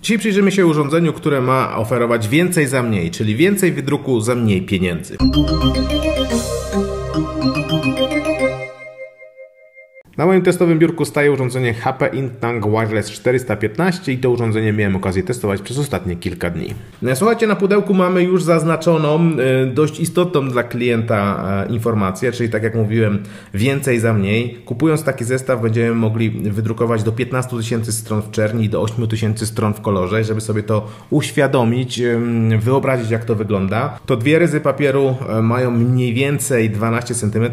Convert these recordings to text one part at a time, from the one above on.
Dzisiaj przyjrzymy się urządzeniu, które ma oferować więcej za mniej, czyli więcej wydruku za mniej pieniędzy. Na moim testowym biurku staje urządzenie HP Intang Wireless 415 i to urządzenie miałem okazję testować przez ostatnie kilka dni. Słuchajcie, na pudełku mamy już zaznaczoną dość istotną dla klienta informację, czyli tak jak mówiłem, więcej za mniej. Kupując taki zestaw będziemy mogli wydrukować do 15 000 stron w czerni i do 8 000 stron w kolorze. Żeby sobie to uświadomić, wyobrazić jak to wygląda, to dwie ryzy papieru mają mniej więcej 12 cm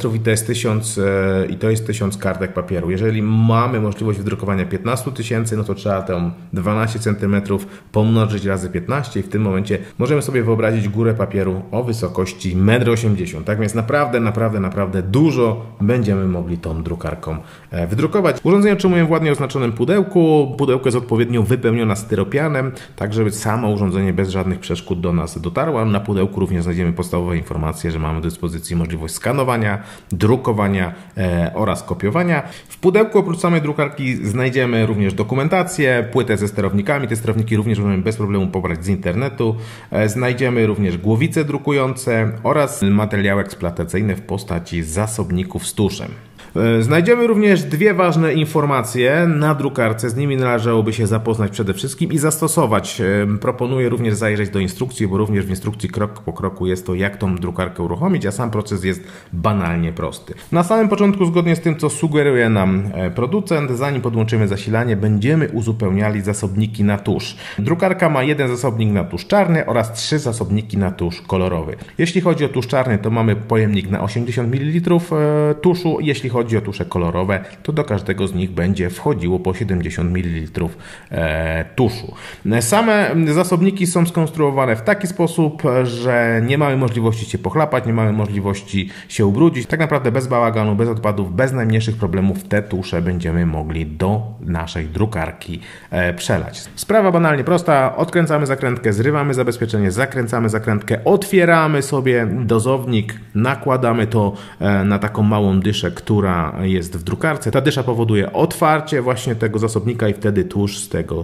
i to jest 1000 kartek papieru. Jeżeli mamy możliwość wydrukowania 15 000, no to trzeba tę 12 cm pomnożyć razy 15 i w tym momencie możemy sobie wyobrazić górę papieru o wysokości 1,80 m. Tak więc naprawdę dużo będziemy mogli tą drukarką wydrukować. Urządzenie otrzymujemy w ładnie oznaczonym pudełku. Pudełko jest odpowiednio wypełnione styropianem, tak żeby samo urządzenie bez żadnych przeszkód do nas dotarło. Na pudełku również znajdziemy podstawowe informacje, że mamy do dyspozycji możliwość skanowania, drukowania oraz kopiowania. W pudełku oprócz samej drukarki znajdziemy również dokumentację, płytę ze sterownikami. Te sterowniki również możemy bez problemu pobrać z internetu. Znajdziemy również głowice drukujące oraz materiały eksploatacyjne w postaci zasobników z tuszem. Znajdziemy również dwie ważne informacje na drukarce, z nimi należałoby się zapoznać przede wszystkim i zastosować. Proponuję również zajrzeć do instrukcji, bo również w instrukcji krok po kroku jest to, jak tą drukarkę uruchomić, a sam proces jest banalnie prosty. Na samym początku, zgodnie z tym, co sugeruje nam producent, zanim podłączymy zasilanie, będziemy uzupełniali zasobniki na tusz. Drukarka ma jeden zasobnik na tusz czarny oraz 3 zasobniki na tusz kolorowy. Jeśli chodzi o tusz czarny, to mamy pojemnik na 80 ml tuszu. Jeśli chodzi o tusze kolorowe, to do każdego z nich będzie wchodziło po 70 ml tuszu. Same zasobniki są skonstruowane w taki sposób, że nie mamy możliwości się pochlapać, nie mamy możliwości się ubrudzić. Tak naprawdę bez bałaganu, bez odpadów, bez najmniejszych problemów te tusze będziemy mogli do naszej drukarki przelać. Sprawa banalnie prosta. Odkręcamy zakrętkę, zrywamy zabezpieczenie, zakręcamy zakrętkę, otwieramy sobie dozownik, nakładamy to na taką małą dyszę, która jest w drukarce. Ta dysza powoduje otwarcie właśnie tego zasobnika i wtedy tusz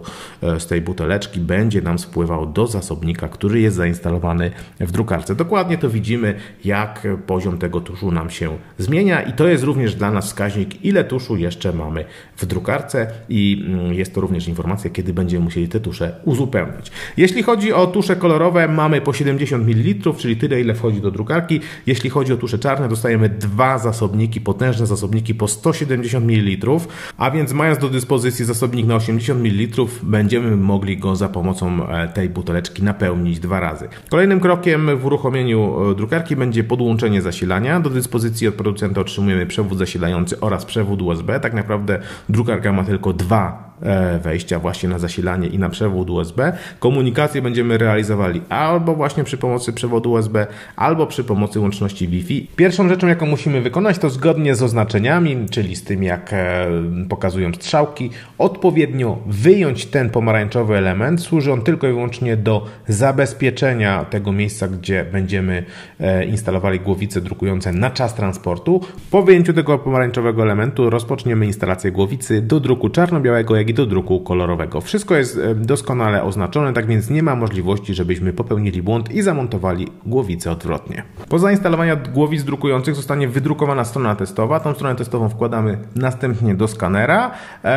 z tej buteleczki będzie nam spływał do zasobnika, który jest zainstalowany w drukarce. Dokładnie to widzimy, jak poziom tego tuszu nam się zmienia i to jest również dla nas wskaźnik, ile tuszu jeszcze mamy w drukarce i jest to również informacja, kiedy będziemy musieli te tusze uzupełnić. Jeśli chodzi o tusze kolorowe, mamy po 70 ml, czyli tyle, ile wchodzi do drukarki. Jeśli chodzi o tusze czarne, dostajemy 2 zasobniki, potężne zasobniki po 170 ml, a więc mając do dyspozycji zasobnik na 80 ml, będziemy mogli go za pomocą tej buteleczki napełnić 2 razy. Kolejnym krokiem w uruchomieniu drukarki będzie podłączenie zasilania. Do dyspozycji od producenta otrzymujemy przewód zasilający oraz przewód USB. Tak naprawdę drukarka ma tylko 2 wejścia właśnie na zasilanie i na przewód USB. Komunikację będziemy realizowali albo właśnie przy pomocy przewodu USB, albo przy pomocy łączności Wi-Fi. Pierwszą rzeczą, jaką musimy wykonać, to zgodnie z oznaczeniami, czyli z tym, jak pokazują strzałki, odpowiednio wyjąć ten pomarańczowy element. Służy on tylko i wyłącznie do zabezpieczenia tego miejsca, gdzie będziemy instalowali głowice drukujące na czas transportu. Po wyjęciu tego pomarańczowego elementu rozpoczniemy instalację głowicy do druku czarno-białego, jak i do druku kolorowego. Wszystko jest doskonale oznaczone, tak więc nie ma możliwości, żebyśmy popełnili błąd i zamontowali głowicę odwrotnie. Po zainstalowaniu głowic drukujących zostanie wydrukowana strona testowa. Tą stronę testową wkładamy następnie do skanera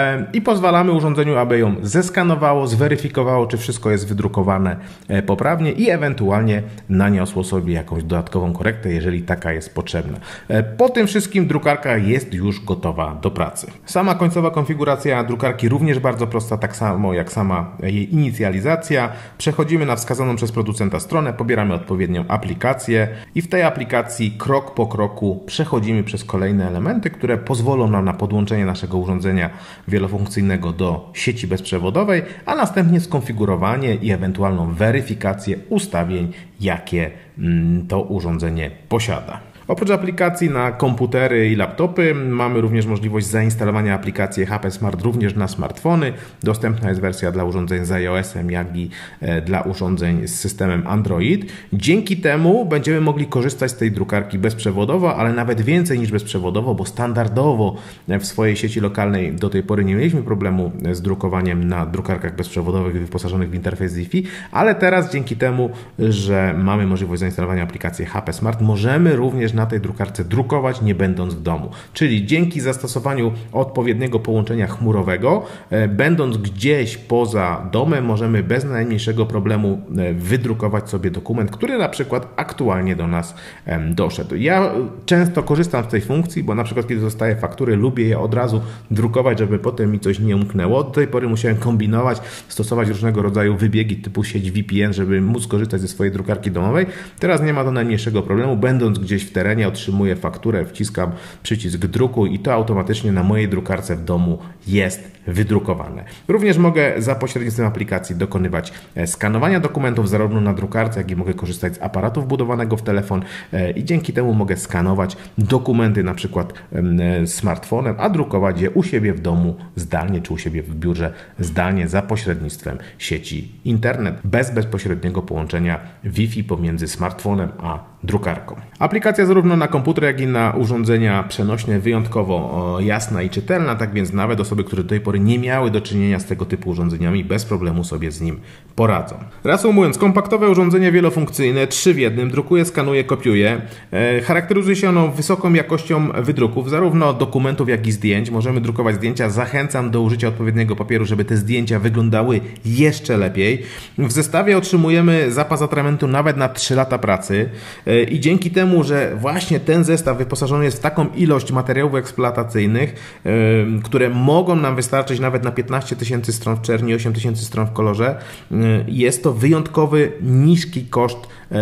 i pozwalamy urządzeniu, aby ją zeskanowało, zweryfikowało, czy wszystko jest wydrukowane poprawnie i ewentualnie naniosło sobie jakąś dodatkową korektę, jeżeli taka jest potrzebna. Po tym wszystkim drukarka jest już gotowa do pracy. Sama końcowa konfiguracja drukarki również bardzo prosta, tak samo jak sama jej inicjalizacja. Przechodzimy na wskazaną przez producenta stronę, pobieramy odpowiednią aplikację i w tej aplikacji krok po kroku przechodzimy przez kolejne elementy, które pozwolą nam na podłączenie naszego urządzenia wielofunkcyjnego do sieci bezprzewodowej, a następnie skonfigurowanie i ewentualną weryfikację ustawień, jakie to urządzenie posiada. Oprócz aplikacji na komputery i laptopy mamy również możliwość zainstalowania aplikacji HP Smart również na smartfony. Dostępna jest wersja dla urządzeń z iOS-em, jak i dla urządzeń z systemem Android. Dzięki temu będziemy mogli korzystać z tej drukarki bezprzewodowo, ale nawet więcej niż bezprzewodowo, bo standardowo w swojej sieci lokalnej do tej pory nie mieliśmy problemu z drukowaniem na drukarkach bezprzewodowych wyposażonych w interfejs Wi-Fi, ale teraz dzięki temu, że mamy możliwość zainstalowania aplikacji HP Smart, możemy również na tej drukarce drukować, nie będąc w domu. Czyli dzięki zastosowaniu odpowiedniego połączenia chmurowego, będąc gdzieś poza domem, możemy bez najmniejszego problemu wydrukować sobie dokument, który na przykład aktualnie do nas doszedł. Ja często korzystam z tej funkcji, bo na przykład kiedy dostaję faktury, lubię je od razu drukować, żeby potem mi coś nie umknęło. Do tej pory musiałem kombinować, stosować różnego rodzaju wybiegi typu sieć VPN, żeby móc korzystać ze swojej drukarki domowej. Teraz nie ma to najmniejszego problemu. Będąc gdzieś w terenie, otrzymuję fakturę, wciskam przycisk druku i to automatycznie na mojej drukarce w domu jest wydrukowane. Również mogę za pośrednictwem aplikacji dokonywać skanowania dokumentów zarówno na drukarce, jak i mogę korzystać z aparatu wbudowanego w telefon i dzięki temu mogę skanować dokumenty na przykład smartfonem, a drukować je u siebie w domu zdalnie, czy u siebie w biurze zdalnie za pośrednictwem sieci internet, bez bezpośredniego połączenia Wi-Fi pomiędzy smartfonem a drukarką. Aplikacja zarówno na komputer, jak i na urządzenia przenośne wyjątkowo jasna i czytelna, tak więc nawet osoby, które do tej pory nie miały do czynienia z tego typu urządzeniami, bez problemu sobie z nim poradzą. Reasumując, kompaktowe urządzenie wielofunkcyjne, 3 w 1, drukuje, skanuje, kopiuje. Charakteryzuje się ono wysoką jakością wydruków, zarówno dokumentów, jak i zdjęć. Możemy drukować zdjęcia. Zachęcam do użycia odpowiedniego papieru, żeby te zdjęcia wyglądały jeszcze lepiej. W zestawie otrzymujemy zapas atramentu nawet na 3 lata pracy i dzięki temu, że właśnie ten zestaw wyposażony jest w taką ilość materiałów eksploatacyjnych, które mogą nam wystarczyć nawet na 15 000 stron w czerni, 8 000 stron w kolorze, jest to wyjątkowy, niski koszt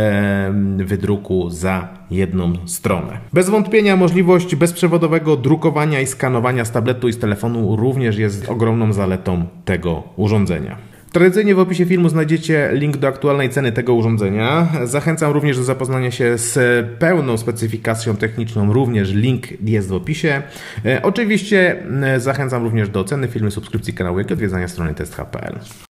wydruku za jedną stronę. Bez wątpienia możliwość bezprzewodowego drukowania i skanowania z tabletu i z telefonu również jest ogromną zaletą tego urządzenia. Tradycyjnie w opisie filmu znajdziecie link do aktualnej ceny tego urządzenia. Zachęcam również do zapoznania się z pełną specyfikacją techniczną, również link jest w opisie. Oczywiście zachęcam również do oceny filmu, subskrypcji kanału, jak i odwiedzania strony test.pl.